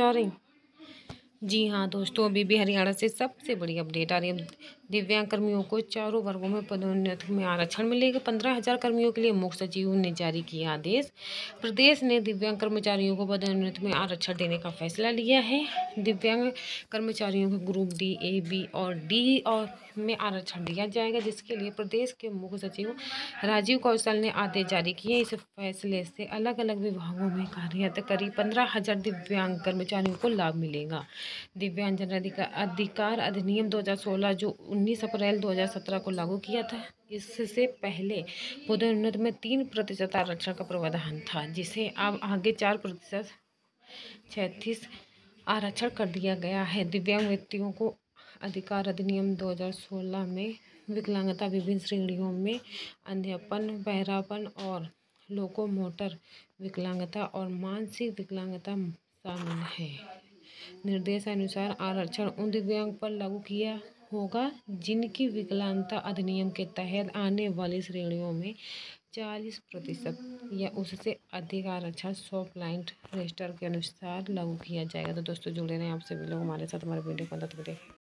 आ रही। जी हाँ दोस्तों, अभी भी हरियाणा से सबसे बड़ी अपडेट आ रही है। दिव्यांग कर्मियों को चारों वर्गों में पदोन्नति में आरक्षण मिलेगा। 15,000 कर्मियों के लिए मुख्य सचिव ने जारी किया आदेश। प्रदेश ने दिव्यांग कर्मचारियों को पदोन्नति में आरक्षण देने का फैसला लिया है। दिव्यांग कर्मचारियों को ग्रुप डी, ए, बी और डी और में आरक्षण दिया जाएगा, जिसके लिए प्रदेश के मुख्य सचिव राजीव कौशल ने आदेश जारी किए। इस फैसले से अलग अलग विभागों में कार्यरत करीब 15,000 दिव्यांग कर्मचारियों को लाभ मिलेगा। दिव्यांगजन अधिकार अधिनियम 2016 जो 19 अप्रैल 2017 को लागू किया था, इससे पहले पदोन्नति में 3% आरक्षण का प्रावधान था, जिसे अब आगे 4% 36 आरक्षण कर दिया गया है। दिव्यांग व्यक्तियों को अधिकार अधिनियम 2016 में विकलांगता विभिन्न श्रेणियों में अंधेपन, बहरापन और लोकोमोटर विकलांगता और मानसिक विकलांगता शामिल है। निर्देशानुसार आरक्षण उन दिव्यांग पर लागू किया होगा जिनकी विकलांगता अधिनियम के तहत आने वाली श्रेणियों में 40% या उससे अधिक आरक्षण सॉफ्ट लाइन रजिस्टर के अनुसार लागू किया जाएगा। तो दोस्तों जुड़े रहें, आपसे भी लोग हमारे साथ हमारे वीडियो को अंत तक देखें।